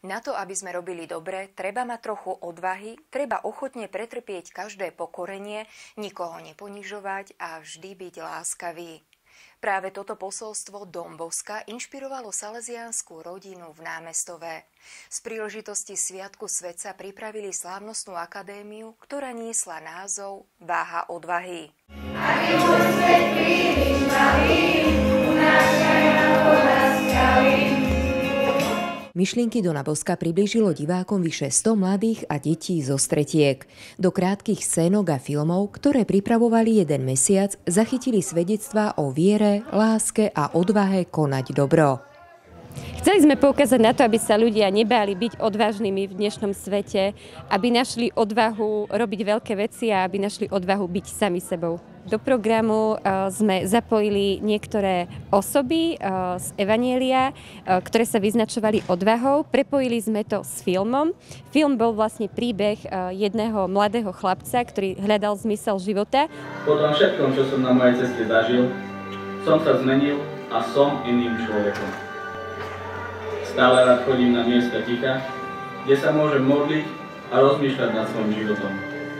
Na to, aby sme robili dobre, treba mať trochu odvahy, treba ochotne pretrpieť každé pokorenie, nikoho neponižovať a vždy byť láskavý. Práve toto posolstvo Dom Boska inšpirovalo salesiánsku rodinu v Námestove. Z príležitosti Sviatku Svetca pripravili slávnostnú akadémiu, ktorá niesla názov Váha odvahy. Myšlienky Dona Boska priblížilo divákom vyše 100 mladých a detí zo stretiek. Do krátkych scénok a filmov, ktoré pripravovali 1 mesiac, zachytili svedectvá o viere, láske a odvahe konať dobro. Chceli sme poukázať na to, aby sa ľudia nebáli byť odvážnymi v dnešnom svete, aby našli odvahu robiť veľké veci a aby našli odvahu byť sami sebou. Do programu sme zapojili niektoré osoby z Evanjelia, ktoré sa vyznačovali odvahou. Prepojili sme to s filmom. Film bol vlastne príbeh jedného mladého chlapca, ktorý hľadal zmysel života. Po tom všetkom, čo som na mojej ceste zažil, som sa zmenil a som iným človekom. Stále rád chodím na miesta ticha, kde sa môžem modliť a rozmýšľať nad svojím životom.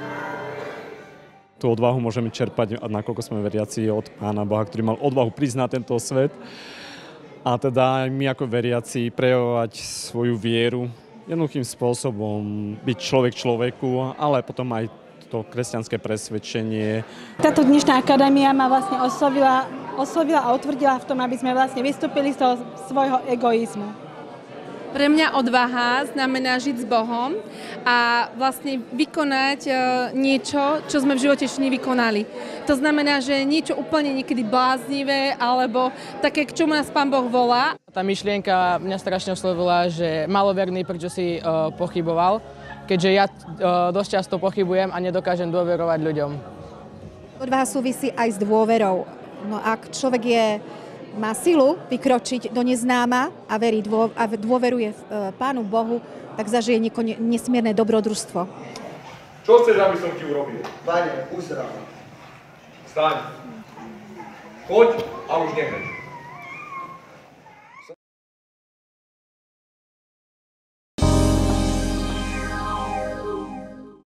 Tú odvahu môžeme čerpať, nakoľko sme veriaci od Pána Boha, ktorý mal odvahu prísť na tento svet. A teda aj my ako veriaci prejavovať svoju vieru jednoduchým spôsobom, byť človek človeku, ale potom aj to kresťanské presvedčenie. Táto dnešná akadémia ma vlastne oslovila a utvrdila v tom, aby sme vlastne vystúpili z toho svojho egoizmu. Pre mňa odvaha znamená žiť s Bohom a vlastne vykonať niečo, čo sme v živote ešte nevykonali. To znamená, že niečo úplne niekedy bláznivé alebo také, k čomu nás Pán Boh volá. Tá myšlienka mňa strašne oslovila, že maloverný, prečo si pochyboval, keďže ja dosť často pochybujem a nedokážem dôverovať ľuďom. Odvaha súvisí aj s dôverou. No ak človek má silu vykročiť do neznáma a dôveruje Pánu Bohu, tak zažije nesmierne dobrodružstvo. Čo chceš, aby som ti urobil? Pane, uzdrav. Staň. Choď a už nehreš.